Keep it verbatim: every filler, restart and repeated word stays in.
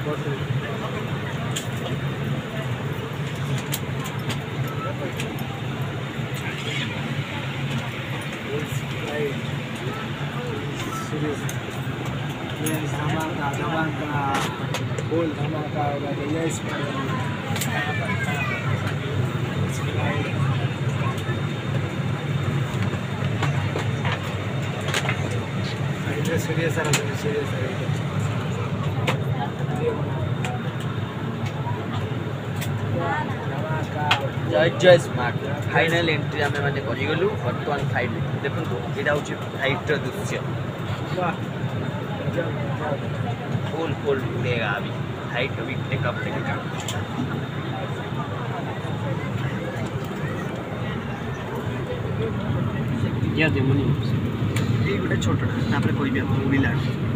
Yes, धमाका धमाका full धमाका होगा तो यस इधर सीरियस आ रहा है सीरियस आ रहा है जय जय स्मार्ट फाइनल एंट्री आम मैंने करगलु बर्तमान फाइट देखो यहाँ हूँ फाइटर दृश्य फुल फुल उड़ेगा अभी फाइट अभी टेकअप टेकअप क्या दे मुनि ये गोटे छोटा कोई भी उड़िला